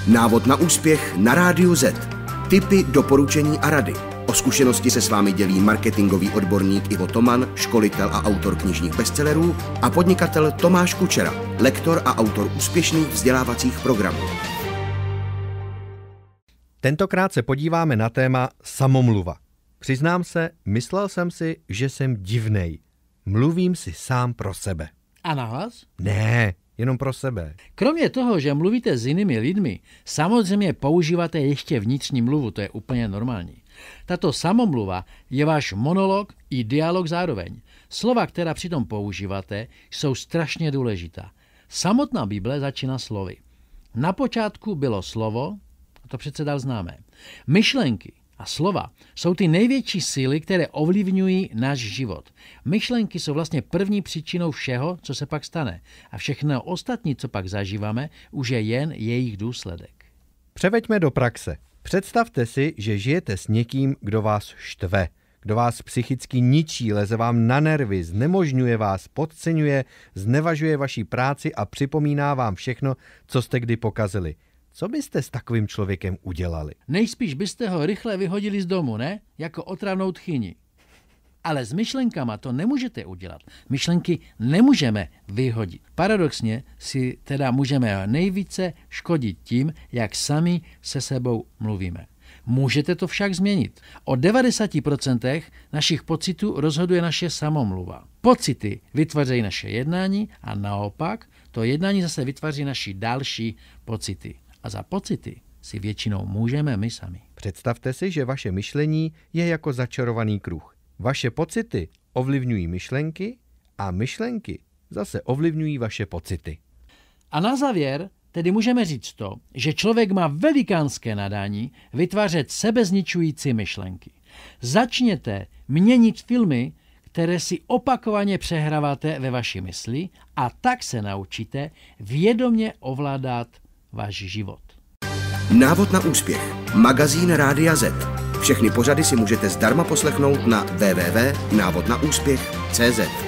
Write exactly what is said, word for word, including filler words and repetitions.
Návod na úspěch na Rádiu Z. Tipy, doporučení a rady. O zkušenosti se s vámi dělí marketingový odborník Ivo Toman, školitel a autor knižních bestsellerů, a podnikatel Tomáš Kučera, lektor a autor úspěšných vzdělávacích programů. Tentokrát se podíváme na téma samomluva. Přiznám se, myslel jsem si, že jsem divnej. Mluvím si sám pro sebe. A nahlas? Ne, jenom pro sebe. Kromě toho, že mluvíte s jinými lidmi, samozřejmě používáte ještě vnitřní mluvu, to je úplně normální. Tato samomluva je váš monolog i dialog zároveň. Slova, která přitom používáte, jsou strašně důležitá. Samotná Bible začíná slovy. Na počátku bylo slovo, a to přece dál známe. Myšlenky a slova jsou ty největší síly, které ovlivňují náš život. Myšlenky jsou vlastně první příčinou všeho, co se pak stane. A všechno ostatní, co pak zažíváme, už je jen jejich důsledek. Převeďme do praxe. Představte si, že žijete s někým, kdo vás štve, kdo vás psychicky ničí, leze vám na nervy, znemožňuje vás, podceňuje, znevažuje vaší práci a připomíná vám všechno, co jste kdy pokazili. Co byste s takovým člověkem udělali? Nejspíš byste ho rychle vyhodili z domu, ne? Jako otravnou tchyni. Ale s myšlenkama to nemůžete udělat. Myšlenky nemůžeme vyhodit. Paradoxně si teda můžeme nejvíce škodit tím, jak sami se sebou mluvíme. Můžete to však změnit. O devadesát procent našich pocitů rozhoduje naše samomluva. Pocity vytvářejí naše jednání a naopak to jednání zase vytváří naši další pocity. A za pocity si většinou můžeme my sami. Představte si, že vaše myšlení je jako začarovaný kruh. Vaše pocity ovlivňují myšlenky a myšlenky zase ovlivňují vaše pocity. A na závěr tedy můžeme říct to, že člověk má velikánské nadání vytvářet sebezničující myšlenky. Začněte měnit filmy, které si opakovaně přehráváte ve vaší mysli, a tak se naučíte vědomě ovládat váš život. Návod na úspěch. Magazín Rádia Z. Všechny pořady si můžete zdarma poslechnout na w w w tečka návod na úspěch tečka cé zet.